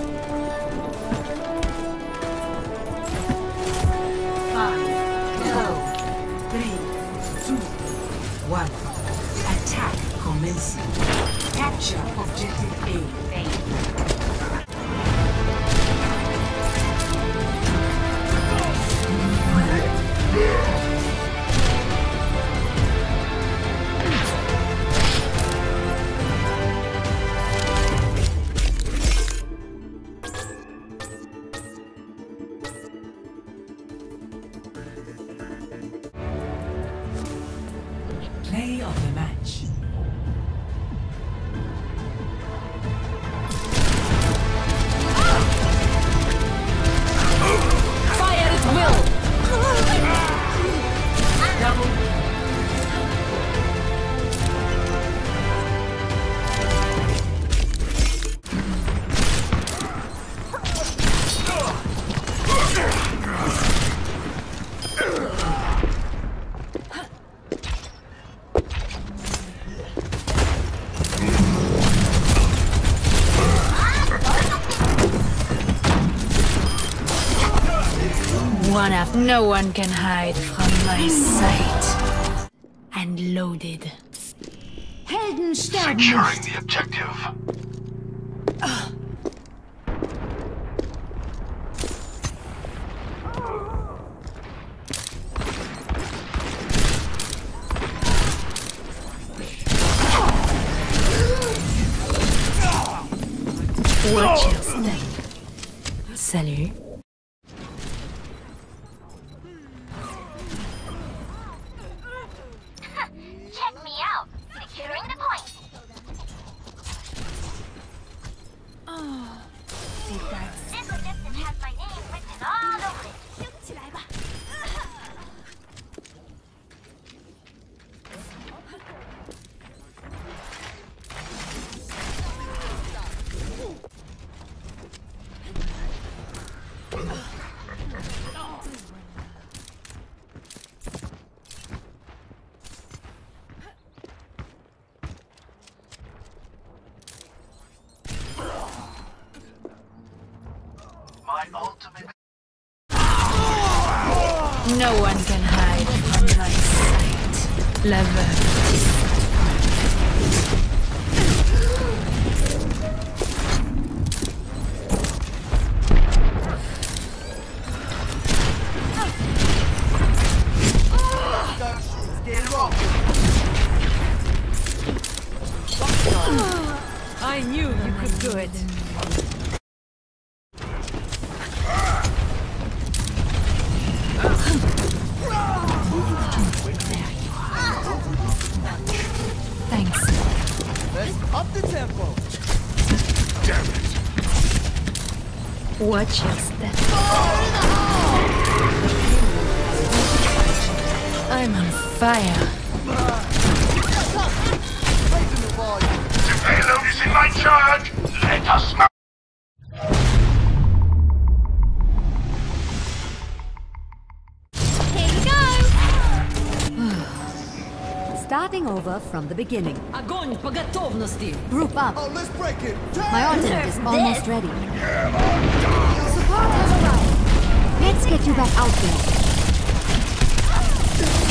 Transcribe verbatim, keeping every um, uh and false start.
Five, four, three, two, one. Attack commencing. Capture objective A. Play of the match. Fire at will! Double. One after no one can hide from my sight. And loaded. Helden sterben Securing nicht. the objective. Watch your step. Salut. Check me out. Securing the point. This objective has my name written all over it. 起来吧. My ultimate. No one can hide from my sight. Lover. I knew you could do it. Thanks. Let's up the tempo. Damn it. Watch your step. I'm on fire. Raising the volume. The payload is in my charge. Let us know. Here we go! Starting over from the beginning. Огонь по готовности. Group up. Oh, let's break it. My ultimate is almost ready. Support has arrived. Let's get you back out there.